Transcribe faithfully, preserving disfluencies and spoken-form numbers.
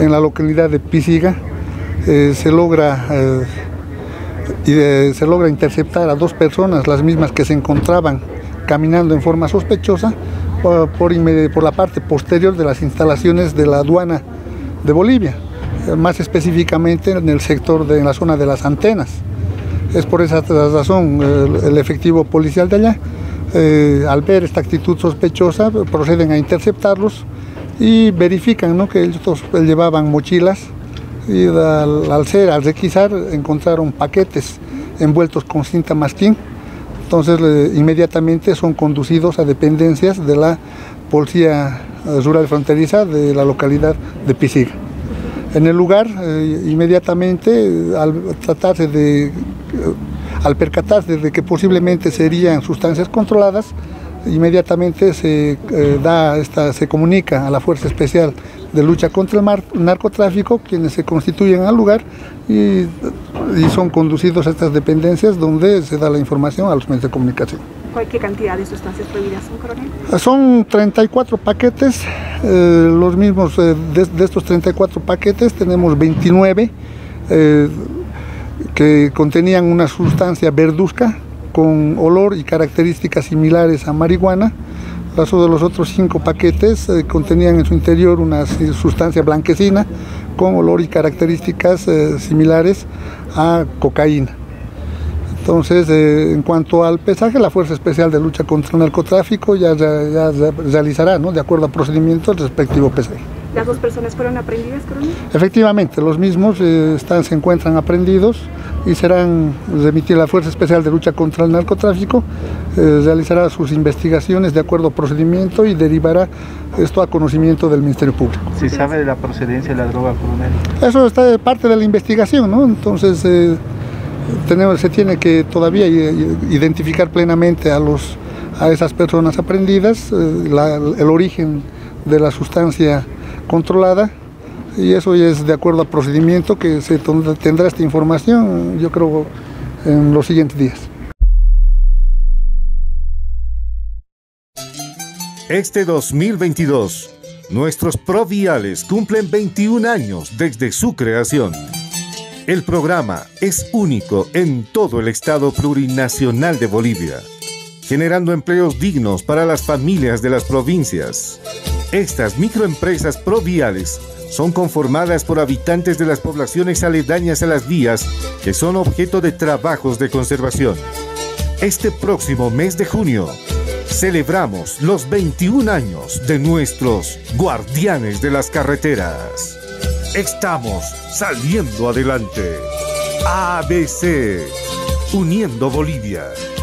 en la localidad de Pisiga, eh, se logra eh, y eh, se logra interceptar a dos personas, las mismas que se encontraban caminando en forma sospechosa por, por, por la parte posterior de las instalaciones de la aduana de Bolivia, eh, más específicamente en el sector de en la zona de las antenas. Es por esa razón el, el efectivo policial de allá, eh, al ver esta actitud sospechosa, proceden a interceptarlos y verifican, ¿no?, que ellos llevaban mochilas. Y al, al ser, al requisar, encontraron paquetes envueltos con cinta masking. Entonces eh, inmediatamente son conducidos a dependencias de la Policía Rural Fronteriza de la localidad de Pisiga. En el lugar, eh, inmediatamente, al tratarse de, eh, al percatarse de que posiblemente serían sustancias controladas, inmediatamente se eh, da esta, se comunica a la Fuerza Especial de Lucha contra el Mar, Narcotráfico, quienes se constituyen al lugar y, y son conducidos a estas dependencias donde se da la información a los medios de comunicación. ¿Qué cantidad de sustancias prohibidas son, coronel? Son treinta y cuatro paquetes, eh, los mismos, eh, de, de estos treinta y cuatro paquetes tenemos veintinueve eh, que contenían una sustancia verduzca con olor y características similares a marihuana. Los, los otros cinco paquetes eh, contenían en su interior una sustancia blanquecina con olor y características eh, similares a cocaína. Entonces, eh, en cuanto al pesaje, la Fuerza Especial de Lucha contra el Narcotráfico ya, ya, ya realizará, ¿no?, de acuerdo a procedimiento, el respectivo pesaje. ¿Las dos personas fueron aprehendidas, coronel? Efectivamente, los mismos eh, están, se encuentran aprehendidos y serán remitidos a la Fuerza Especial de Lucha contra el Narcotráfico, eh, realizará sus investigaciones de acuerdo a procedimiento y derivará esto a conocimiento del Ministerio Público. ¿Se sabe de la procedencia de la droga, coronel? Eso está parte de la investigación, ¿no? Entonces, eh, tenemos, se tiene que todavía identificar plenamente a, los, a esas personas aprehendidas, eh, la, el origen de la sustancia controlada, y eso ya es de acuerdo a procedimiento que se tendrá esta información, yo creo, en los siguientes días. Este dos mil veintidós, nuestros Proviales cumplen veintiún años desde su creación. El programa es único en todo el estado plurinacional de Bolivia, generando empleos dignos para las familias de las provincias. Estas microempresas proviales son conformadas por habitantes de las poblaciones aledañas a las vías que son objeto de trabajos de conservación. Este próximo mes de junio celebramos los veintiún años de nuestros guardianes de las carreteras. Estamos saliendo adelante. A B C, uniendo Bolivia.